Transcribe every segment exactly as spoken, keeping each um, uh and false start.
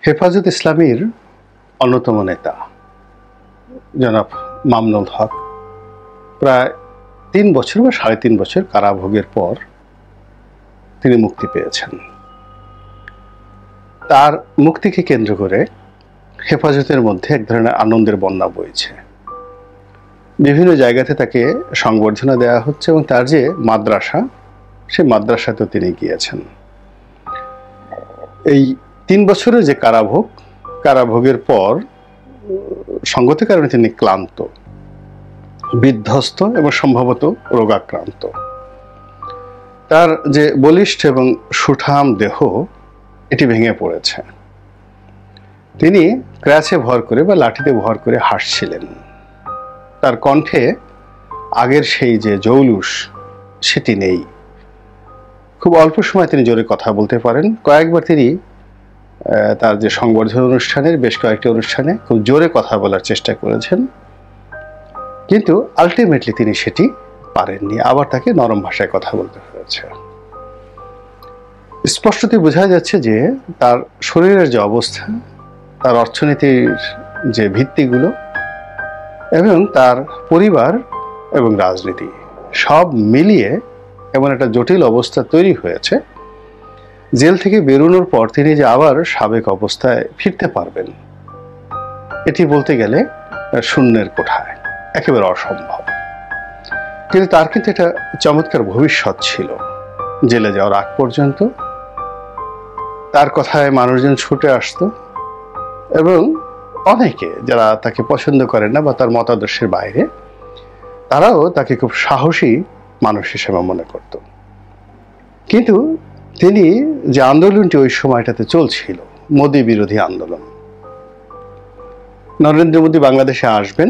হেফাজত ইসলামীর অন্যতম নেতা জনাব মামুনুল হক প্রায় তিন বছর বা সাড়ে তিন বছর কারাভোগের পর তিনি মুক্তি পেয়েছেন। তার মুক্তিকে কেন্দ্র করে হেফাজতের মধ্যে এক ধরনের আনন্দের বন্যা বইছে। বিভিন্ন জায়গাতে তাকে সংবর্ধনা দেওয়া হচ্ছে এবং তার যে মাদ্রাসা, সেই মাদ্রাসাতেও তিনি গিয়েছেন। এই তিন বছরের যে কারাভোগ, কারাভোগের পর সঙ্গত কারণে তিনি ক্লান্ত, বিধ্বস্ত এবং সম্ভবত রোগাক্রান্ত। তার যে বলিষ্ঠ এবং সুঠাম দেহ, এটি ভেঙে পড়েছে। তিনি ক্র্যাচে ভর করে বা লাঠিতে ভর করে হাসছিলেন। তার কণ্ঠে আগের সেই যে জৌলুস সেটি নেই। খুব অল্প সময় তিনি জোরে কথা বলতে পারেন। কয়েকবার তিনি তার যে সংবর্ধনা অনুষ্ঠানের বেশ কয়েকটি অনুষ্ঠানে খুব জোরে কথা বলার চেষ্টা করেছেন, কিন্তু আলটিমেটলি তিনি সেটি পারেননি। আবার তাকে নরম ভাষায় কথা বলতে হয়েছে। স্পষ্টতই বোঝা যাচ্ছে যে তার শরীরের যে অবস্থা, তার অর্থনীতির যে ভিত্তিগুলো এবং তার পরিবার এবং রাজনীতি সব মিলিয়ে এমন একটা জটিল অবস্থা তৈরি হয়েছে, জেল থেকে বেরোনোর পর তিনি যে আবার সাবেক অবস্থায় ফিরতে পারবেন, এটি বলতে গেলে শূন্যের কোঠায়, একেবারে অসম্ভব। কিন্তু তার কিন্তু একটা চমৎকার ভবিষ্যৎ ছিল। জেলে যাওয়ার আগ পর্যন্ত তার কথায় মানুষজন ছুটে আসতো এবং অনেকে যারা তাকে পছন্দ করেন না বা তার মতাদর্শের বাইরে, তারাও তাকে খুব সাহসী মানুষ হিসেবে মনে করত। কিন্তু তিনি যে আন্দোলনটি ওই সময়টাতে চলছিল, মোদি বিরোধী আন্দোলন, নরেন্দ্র মোদী বাংলাদেশে আসবেন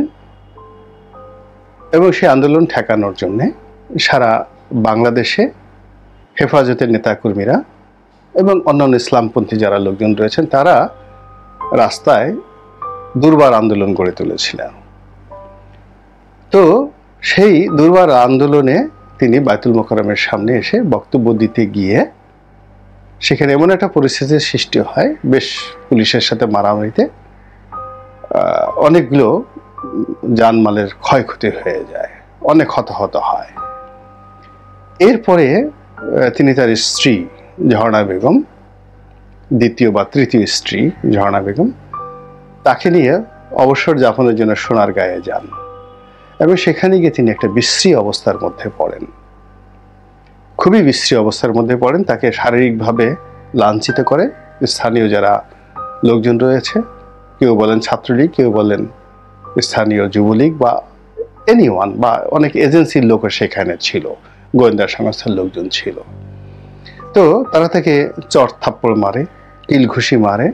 এবং সেই আন্দোলন ঠেকানোর জন্য সারা বাংলাদেশে হেফাজতের নেতাকর্মীরা এবং অন্যান্য ইসলামপন্থী যারা লোকজন রয়েছেন, তারা রাস্তায় দুর্বার আন্দোলন গড়ে তুলেছিলেন। তো সেই দুর্বার আন্দোলনে তিনি বায়তুল মোকাররমের সামনে এসে বক্তব্য দিতে গিয়ে সেখানে এমন একটা পরিস্থিতির সৃষ্টি হয়, বেশ পুলিশের সাথে মারামারিতে অনেকগুলো জানমালের ক্ষয়ক্ষতি হয়ে যায়, অনেক হতাহত হয়। এরপরে তিনি তার স্ত্রী ঝর্ণা বেগম, দ্বিতীয় বা তৃতীয় স্ত্রী ঝর্ণা বেগম, তাকে নিয়ে অবসর যাপনের জন্য সোনারগাঁয়ে যান এবং সেখানে গিয়ে তিনি একটা বিশ্রী অবস্থার মধ্যে পড়েন, খুবই বিশ্রী অবস্থার মধ্যে পড়েন। তাকে শারীরিকভাবে লাঞ্ছিত করে স্থানীয় যারা লোকজন রয়েছে, কেউ বলেন ছাত্রলীগ, কেউ বলেন স্থানীয় যুবলীগ বা এনিওয়ান, বা অনেক এজেন্সির লোকও সেখানে ছিল, গোয়েন্দা সংস্থার লোকজন ছিল। তো তারা তাকে চর থাপ্পড় মারে, কিল ঘুষি মারে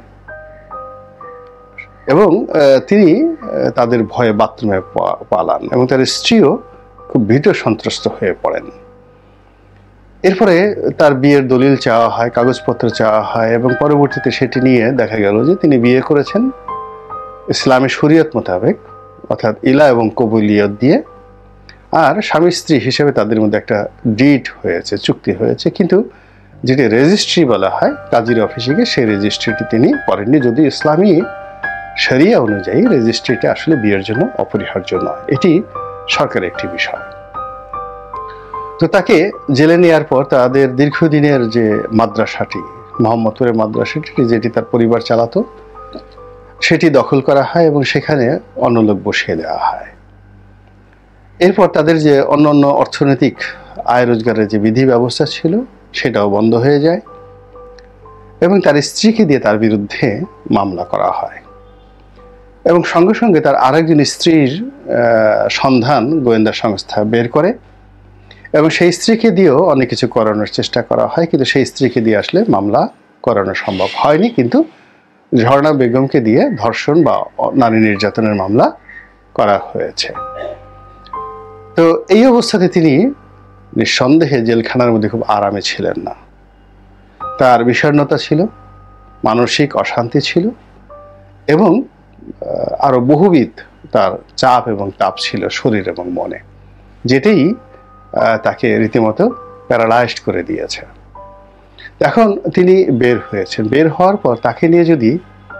এবং তিনি তাদের ভয়ে বাথরুমে পালান এবং তার স্ত্রীও খুব ভীত সন্ত্রস্ত হয়ে পড়েন। এরপরে তার বিয়ের দলিল চাওয়া হয়, কাগজপত্র চাওয়া হয় এবং পরবর্তীতে সেটি নিয়ে দেখা গেল যে তিনি বিয়ে করেছেন ইসলামী শরীয়ত মোতাবেক, অর্থাৎ ইলা এবং কবুলিয়ত দিয়ে, আর স্বামী স্ত্রী হিসেবে তাদের মধ্যে একটা ডিড হয়েছে, চুক্তি হয়েছে, কিন্তু যেটি রেজিস্ট্রি বলা হয় কাজীর অফিসে গিয়ে, সেই রেজিস্ট্রিটি তিনি করেননি, যদি ইসলামী শরিয়া অনুযায়ী রেজিস্ট্রিটা আসলে বিয়ের জন্য অপরিহার্য নয়। এটি সরকারের একটি বিষয়। তো তাকে জেলে নেওয়ার পর তাদের দীর্ঘদিনের যে মাদ্রাসাটি, মোহাম্মদপুরের মাদ্রাসাটি, যেটি তার পরিবার চালাতো, সেটি দখল করা হয় এবং সেখানে অন্য লোক বসিয়ে দেওয়া হয়। এরপর তাদের যে অন্যান্য অর্থনৈতিক আয় রোজগারের যে বিধি ব্যবস্থা ছিল, সেটাও বন্ধ হয়ে যায় এবং তার স্ত্রীকে দিয়ে তার বিরুদ্ধে মামলা করা হয় এবং সঙ্গে সঙ্গে তার আরেকজন স্ত্রীর সন্ধান গোয়েন্দা সংস্থা বের করে এবং সেই স্ত্রীকে দিয়েও অনেক কিছু করানোর চেষ্টা করা হয়, কিন্তু সেই স্ত্রীকে দিয়ে আসলে মামলা করানো সম্ভব হয়নি। কিন্তু ঝর্ণা বেগমকে দিয়ে ধর্ষণ বা নারী নির্যাতনের মামলা করা হয়েছে। তো এই অবস্থাতে তিনি নিঃসন্দেহে জেলখানার মধ্যে খুব আরামে ছিলেন না। তার বিষণ্ণতা ছিল, মানসিক অশান্তি ছিল এবং আরো বহুবিধ তার চাপ এবং তাপ ছিল শরীর এবং মনে, যেটাই তাকে রীতিমতো প্যারালাইজড করে দিয়েছে। এখন তিনি বের হয়েছেন। বের হওয়ার পর তাকে নিয়ে যদি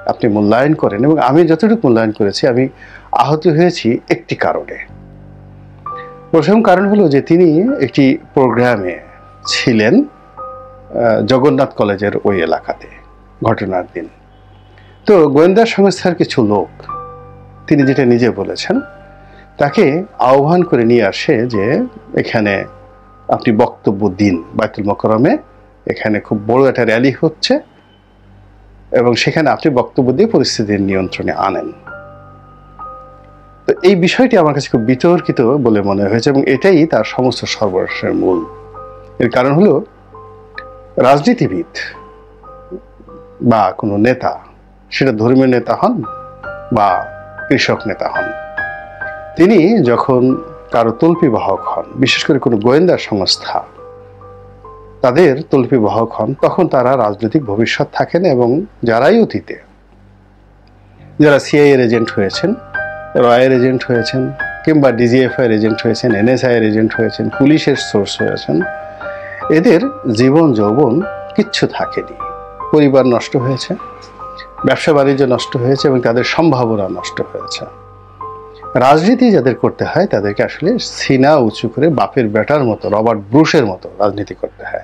আপনি মূল্যায়ন করেন, এবং আমি যতটুকু মূল্যায়ন করেছি, আমি আহত হয়েছি একটি কারণে। প্রথম কারণ হলো যে তিনি একটি প্রোগ্রামে ছিলেন জগন্নাথ কলেজের ওই এলাকাতে ঘটনার দিন। তো গোয়েন্দা সংস্থার কিছু লোক, তিনি যেটা নিজে বলেছেন, তাকে আহ্বান করে নিয়ে আসে যে এখানে আপনি বক্তব্য দিন বাইতুল মোকাররমে, এখানে খুব বড় একটা র্যালি হচ্ছে এবং সেখানে আপনি বক্তব্য দিয়ে পরিস্থিতির নিয়ন্ত্রণে আনেন। তো এই বিষয়টি আমার কাছে খুব বিতর্কিত বলে মনে হয়েছে, এবং এটাই তার সমস্ত সর্বনাশের মূল। এর কারণ হলো রাজনীতিবিদ বা কোনো নেতা, সেটা ধর্মীয় নেতা হন বা কৃষক নেতা হন, তিনি যখন কারো তল্পিবাহক হন, বিশেষ করে কোনো গোয়েন্দা সংস্থা তাদের তল্পিবাহক হন, তখন তারা রাজনৈতিক ভবিষ্যৎ থাকেন। এবং যারাই অতীতে যারা সিআইএ এর এজেন্ট হয়েছেন, রয়ের এজেন্ট হয়েছেন, কিংবা ডিজিএফআই এর এজেন্ট হয়েছেন, এনএসআই এর এজেন্ট হয়েছেন, পুলিশের সোর্স হয়েছেন, এদের জীবন যৌবন কিচ্ছু থাকেনি। পরিবার নষ্ট হয়েছে, ব্যবসা বাণিজ্য নষ্ট হয়েছে, এবং তাদের সম্ভাবনা নষ্ট হয়েছে। রাজনীতি যাদের করতে হয় তাদেরকে আসলে সিনা উঁচু করে বাপের বেটার মতো, রবার্ট ব্রুশের মতো রাজনীতি করতে হয়,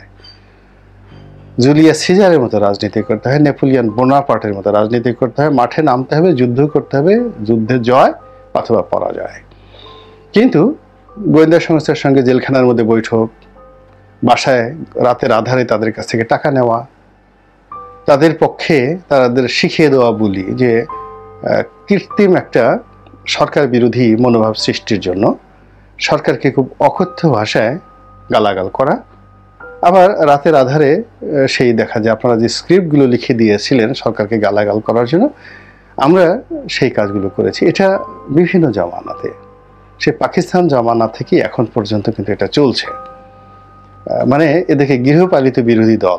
জুলিয়াস সিজারের মতো রাজনীতি করতে হয়, নেপোলিয়ন বোনাপার্টের মতো রাজনীতি করতে হয়। মাঠে নামতে হবে, যুদ্ধ করতে হবে, যুদ্ধে জয় অথবা পরাজয়। কিন্তু গোয়েন্দা সংস্থার সঙ্গে জেলখানার মধ্যে বৈঠক, বাসায় রাতের আধারে তাদের কাছ থেকে টাকা নেওয়া, তাদের পক্ষে তাদের শিখিয়ে দেওয়া বলি যে কৃত্রিম একটা সরকার বিরোধী মনোভাব সৃষ্টির জন্য সরকারকে খুব অকথ্য ভাষায় গালাগাল করা। আবার রাতের আধারে সেই দেখা যায় আপনারা যে স্ক্রিপ্টগুলো লিখে দিয়েছিলেন সরকারকে গালাগাল করার জন্য, আমরা সেই কাজগুলো করেছি। এটা বিভিন্ন জামানাতে, সে পাকিস্তান জামানা থেকে এখন পর্যন্ত কিন্তু এটা চলছে। মানে এদেরকে গৃহপালিত বিরোধী দল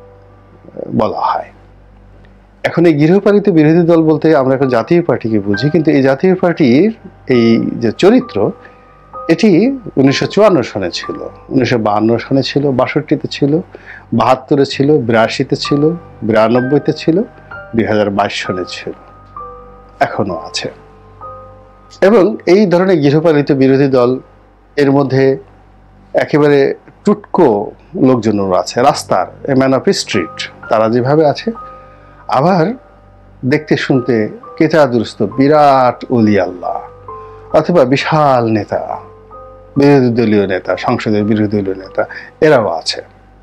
বলা হয়। এখন এই গৃহপালিত বিরোধী দল বলতে আমরা এখন জাতীয় পার্টিকে বুঝি, কিন্তু এই জাতীয় পার্টির এই যে চরিত্র, এটি উনিশশো চুয়ান্ন সনে ছিল, উনিশশো বাহান্ন সনে ছিল, বাষট্টিতে ছিল, বাহাত্তরে ছিল, বিরাশিতে ছিল, বিরানব্বইতে ছিল, দুই হাজার বাইশ সনে ছিল, এখনো আছে। এবং এই ধরনের গৃহপালিত বিরোধী দল এর মধ্যে একেবারে টুটকো লোকজনও আছে, রাস্তার এ ম্যান অফ স্ট্রিট, তারা যেভাবে আছে। আবার দেখতে শুনতে কেতাদুরস্ত বিরাট ওলি আল্লাহ অথবা বিশাল নেতা, বিরোধী দলীয় নেতা, সংসদের বিরোধী দলীয় নেতা, এরাও আছে।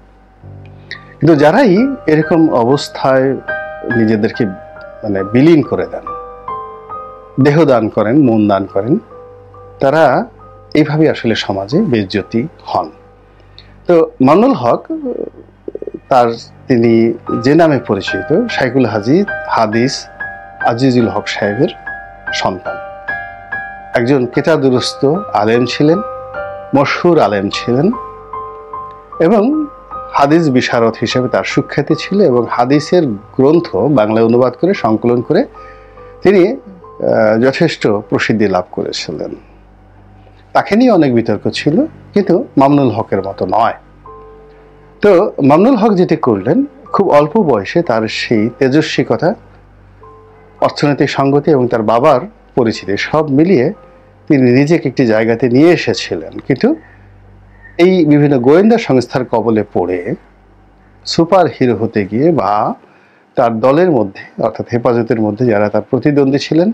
কিন্তু যারাই এরকম অবস্থায় নিজেদেরকে মানে বিলীন করে দেন, দেহ দান করেন, মন দান করেন, তারা এইভাবে আসলে সমাজে বেইজ্জতি হন। তো মামুনুল হক, তার তিনি যে নামে পরিচিত, শাইখুল হাদিস হাদিস আজিজুল হক সাহেবের সন্তান, একজন কেতাদুরস্ত আলেম ছিলেন, মশহুর আলেম ছিলেন, এবং হাদিস বিশারদ হিসেবে তার সুখ্যাতি ছিল। এবং হাদিসের গ্রন্থ বাংলায় অনুবাদ করে সংকলন করে তিনি যথেষ্ট প্রসিদ্ধি লাভ করেছিলেন। তাকে নিয়ে অনেক বিতর্ক ছিল, কিন্তু মামুনুল হকের মতো নয়। তো মামুনুল হক যেটি করলেন, খুব অল্প বয়সে তার সেই তেজস্বিকতা, অর্থনৈতিক সঙ্গতি এবং তার বাবার পরিচিতি সব মিলিয়ে তিনি নিজেকে একটি জায়গাতে নিয়ে এসেছিলেন। কিন্তু এই বিভিন্ন গোয়েন্দা সংস্থার কবলে পড়ে সুপার হিরো হতে গিয়ে, বা তার দলের মধ্যে অর্থাৎ হেফাজতের মধ্যে যারা তার প্রতিদ্বন্দ্বী ছিলেন,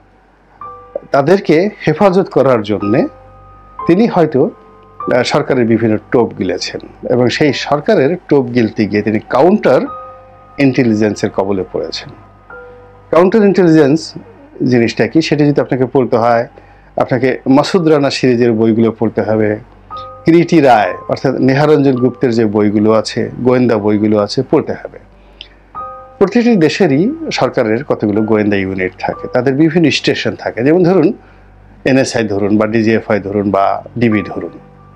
তাদেরকে হেফাজত করার জন্যে তিনি হয়তো সরকারের বিভিন্ন টোপ গিলেছেন, এবং সেই সরকারের টোপ গিলতে গিয়ে তিনি কাউন্টার ইন্টেলিজেন্সের কবলে পড়েছেন। কাউন্টার ইন্টেলিজেন্স জিনিসটা কি, সেটা যদি আপনাকে পড়তে হয়, আপনাকে মাসুদ রানা সিরিজের বইগুলো পড়তে হবে, কিরিটি রায় অর্থাৎ নেহারঞ্জন গুপ্তের যে বইগুলো আছে, গোয়েন্দা বইগুলো আছে, পড়তে হবে। প্রতিটি দেশেরই সরকারের কতগুলো গোয়েন্দা ইউনিট থাকে, তাদের বিভিন্ন স্টেশন থাকে। যেমন ধরুন এনএসআই ধরুন, বা ডিজিএফআই ধরুন, বা ডিবি ধরুন।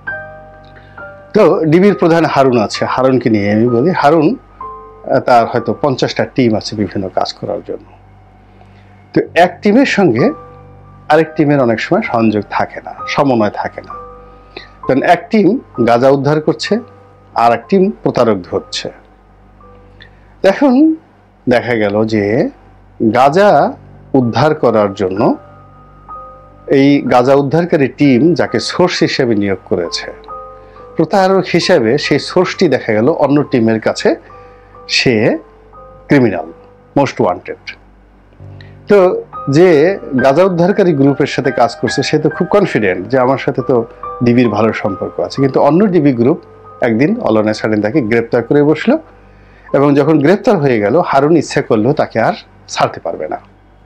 তো ডিবির প্রধান হারুন আছে, হারুনকে নিয়ে আমি বলি। হারুন তার হয়তো পঞ্চাশটা টিম আছে বিভিন্ন কাজ করার জন্য। তো এক টিমের সঙ্গে আরেক টিমের অনেক সময় সংযোগ থাকে না, সমন্বয় থাকে না। কারণ এক টিম গাঁজা উদ্ধার করছে, আর এক টিম প্রতারক ধরছে। এখন দেখা গেল যে গাঁজা উদ্ধার করার জন্য এই গাঁজা উদ্ধারকারী টিম যাকে সোর্স হিসেবে নিয়োগ করেছে, প্রতারক হিসেবে সেই সোর্সটি দেখা গেল অন্য টিমের কাছে সে ক্রিমিনাল, মোস্ট ওয়ান্টেড। তো যে গাঁজা উদ্ধারকারী গ্রুপের সাথে কাজ করছে সে তো খুব কনফিডেন্ট যে আমার সাথে তো ডিবির ভালো সম্পর্ক আছে, কিন্তু অন্য ডিবি গ্রুপ একদিন অলনে সাডেন তাকে গ্রেপ্তার করে বসলো, এবং যখন গ্রেপ্তার হয়ে গেল হারুন ইচ্ছা করলেও তাকে আর ছাড়তে পারবে না।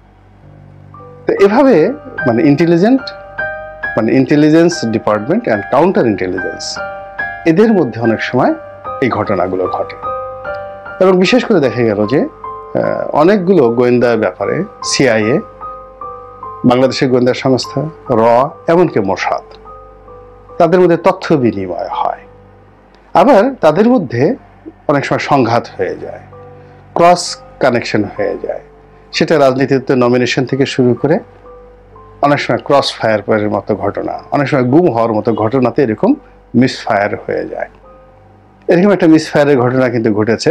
তো এভাবে মানে ইন্টেলিজেন্ট মানে intelligence department and counter intelligence এদের মধ্যে অনেক সময় এই ঘটনাগুলো ঘটে। এবং বিশেষ করে দেখা গেল যে অনেকগুলো গোয়েন্দার ব্যাপারে সিআইএ, বাংলাদেশের গোয়েন্দা সংস্থা, র, এমনকি মোসাদ, তাদের মধ্যে তথ্য বিনিময় হয়। আবার তাদের মধ্যে অনেক সময় সংঘাত হয়ে যায়, ক্রস কানেকশন হয়ে যায়। সেটা রাজনীতিতে নমিনেশন থেকে শুরু করে অনেক সময় ক্রস ফায়ারের মতো ঘটনা, অনেক সময় গুম হওয়ার মতো ঘটনাতে এরকম মিসফায়ার হয়ে যায়। এরকম একটা মিসফায়ারের ঘটনা কিন্তু ঘটেছে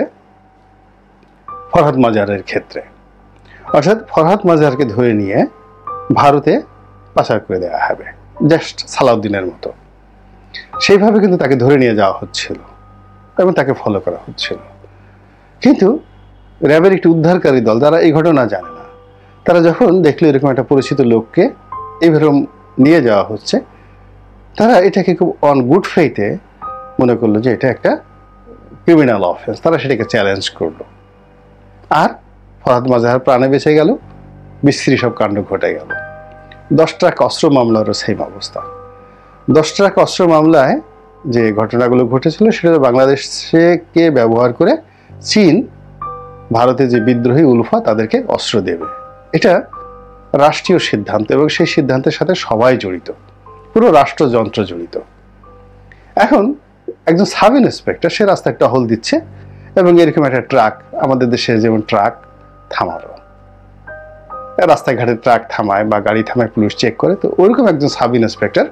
ফরহাদ মাজারের ক্ষেত্রে। অর্থাৎ ফরহাদ মাজারকে ধরে নিয়ে ভারতে পাচার করে দেওয়া হবে, জাস্ট সালাউদ্দিনের মতো। সেইভাবে কিন্তু তাকে ধরে নিয়ে যাওয়া হচ্ছিল এবং তাকে ফলো করা হচ্ছিল। কিন্তু র্যাবের একটি উদ্ধারকারী দল, যারা এই ঘটনা জানে না, তারা যখন দেখলো এরকম একটা পরিচিত লোককে এইভাবে নিয়ে যাওয়া হচ্ছে, তারা এটাকে খুব অন গুড ফেইথে মনে করলো যে এটা একটা ক্রিমিনাল অফেন্স। তারা সেটাকে চ্যালেঞ্জ করলো, আর ফরহাদ মাজার প্রাণে বেঁচে গেল, বিশ্রী সব কাণ্ড ঘটে গেল। দশ ট্রাক অস্ত্র মামলারও সেম অবস্থা। দশ ট্রাক অস্ত্র মামলায় যে ঘটনাগুলো ঘটেছিল সেটা বাংলাদেশকে ব্যবহার করে চীন ভারতে যে বিদ্রোহী উলফা তাদেরকে অস্ত্র দেবে, এটা রাষ্ট্রীয় সিদ্ধান্ত, এবং সেই সিদ্ধান্তের সাথে সবাই জড়িত, পুরো রাষ্ট্রযন্ত্র জড়িত। এখন একজন সাব ইন্সপেক্টর সে রাস্তায় টহল দিচ্ছে, এবং এরকম একটা ট্রাক, আমাদের দেশে যেমন ট্রাক থামালো, রাস্তায় ঘাটে ট্রাক থামায় বা গাড়ি থামায়, পুলিশ চেক করে, তো ওরকম একজন সাব ইন্সপেক্টর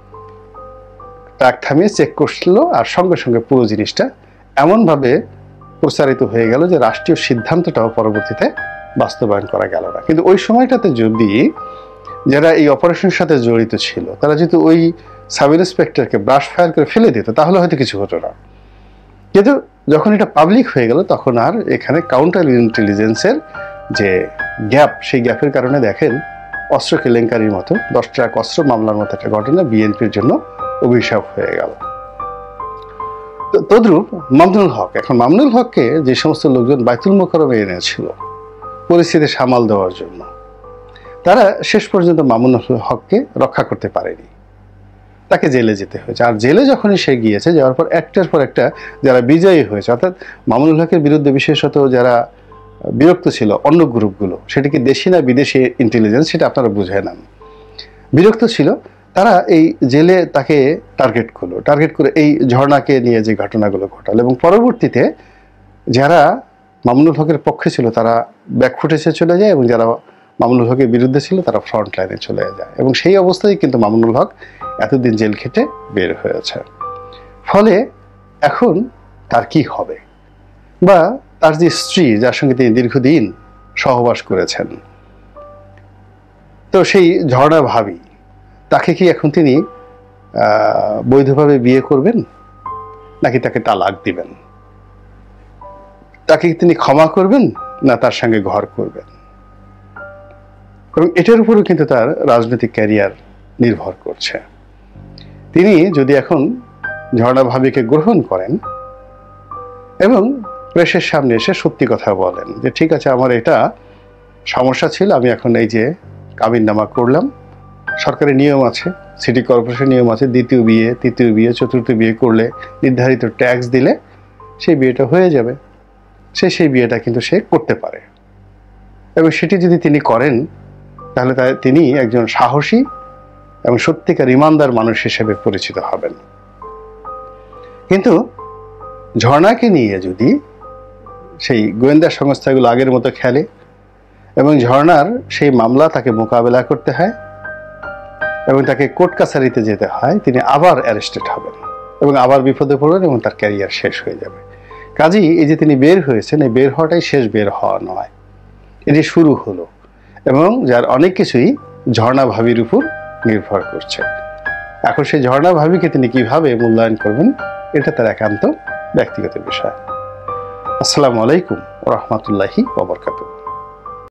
ট্রাক থামিয়ে চেক করছিল, আর সঙ্গে সঙ্গে পুরো জিনিসটা এমনভাবে প্রচারিত হয়ে গেল যে রাষ্ট্রীয় সিদ্ধান্তটাও পরবর্তীতে বাস্তবায়ন করা গেল না। কিন্তু ওই সময়টাতে যদি যারা এই অপারেশনের সাথে জড়িত ছিল তারা যদি ওই সাব ইন্সপেক্টরকে ব্রাশ ফায়ার করে ফেলে দিত তাহলে হয়তো কিছু হতো না। কিন্তু যখন এটা পাবলিক হয়ে গেল তখন আর এখানে কাউন্টার ইন্টেলিজেন্সের যে গ্যাপ, সেই গ্যাপের কারণে দেখেন অস্ত্র কেলেঙ্কারির মতো দশ ট্রাক অস্ত্র মামলার মতো একটা ঘটনা বিএনপির জন্য অভিশাপ হয়ে গেল। তদ্রূপ মামুনুল হক, এখন মামুনুল হককে যে সমস্ত লোকজন বাইতুল মোকাররমে এনেছিল পরিস্থিতি সামাল দেওয়ার জন্য, তারা শেষ পর্যন্ত মামুনুল হককে রক্ষা করতে পারেনি, তাকে জেলে যেতে হয়েছে। আর জেলে যখনই সে গিয়েছে, যাওয়ার পর একটার পর একটা যারা বিজয়ী হয়েছে, অর্থাৎ মামুনুল হকের বিরুদ্ধে বিশেষত যারা বিরক্ত ছিল অন্য গ্রুপগুলো, সেটা কি দেশি না বিদেশি ইন্টেলিজেন্স সেটা আপনারা বুঝে নেন, বিরক্ত ছিল, তারা এই জেলে তাকে টার্গেট করলো, টার্গেট করে এই ঝর্ণাকে নিয়ে যে ঘটনাগুলো ঘটালো, এবং পরবর্তীতে যারা মামুনুল হকের পক্ষে ছিল তারা ব্যাকফুটেজে চলে যায়, এবং যারা মামুনুল হকের বিরুদ্ধে ছিল তারা ফ্রন্ট লাইনে চলে যায়, এবং সেই অবস্থায় কিন্তু মামুনুল হক এতদিন জেল খেটে বের হয়েছে। ফলে এখন তার কি হবে, বা তার যে স্ত্রী যার সঙ্গে তিনি দীর্ঘদিন সহবাস করেছেন, তো সেই ঝর্ণা ভাবি, তাকে কি এখন তিনি বৈধভাবে বিয়ে করবেন নাকি তাকে তালাক দিবেন, তাকে তিনি ক্ষমা করবেন না তার সঙ্গে ঘর করবেন, এবং এটার উপরও কিন্তু তার রাজনৈতিক ক্যারিয়ার নির্ভর করছে। তিনি যদি এখন ঝর্ণা ভাবিকে গ্রহণ করেন এবং প্রেসের সামনে এসে সত্যি কথা বলেন যে ঠিক আছে আমার এটা সমস্যা ছিল, আমি এখন এই যে কাবিননামা করলাম, সরকারি নিয়ম আছে, সিটি কর্পোরেশন নিয়ম আছে, দ্বিতীয় বিয়ে, তৃতীয় বিয়ে, চতুর্থ বিয়ে করলে নির্ধারিত ট্যাক্স দিলে সেই বিয়েটা হয়ে যাবে, সে সেই বিয়েটা কিন্তু সে করতে পারে, এবং সেটি যদি তিনি করেন তাহলে তিনি একজন সাহসী এবং সত্যিকার ইমানদার মানুষ হিসেবে পরিচিত হবেন। কিন্তু ঝর্ণাকে নিয়ে যদি সেই গোয়েন্দা সংস্থাগুলো আগের মতো খেলে এবং ঝর্ণার সেই মামলা তাকে মোকাবেলা করতে হয় এবং তাকে কোর্ট কাছারিতে যেতে হয়, তিনি আবার অ্যারেস্টেড হবেন এবং আবার বিপদে পড়বেন এবং তার ক্যারিয়ার শেষ হয়ে যাবে। কাজেই এই যে তিনি বের হয়েছেন, এই বের হওয়াটাই শেষ বের হওয়া নয়, এটি শুরু হলো, এবং যার অনেক কিছুই ঝর্ণা ভাবির উপর নির্ভর করছে। এখন সেই ঝর্ণা ভাবিকে তিনি কিভাবে মূল্যায়ন করবেন, এটা তার একান্ত ব্যক্তিগত বিষয়। আসসালামু আলাইকুম ওয়া রাহমাতুল্লাহি ওয়া বারাকাতুহু।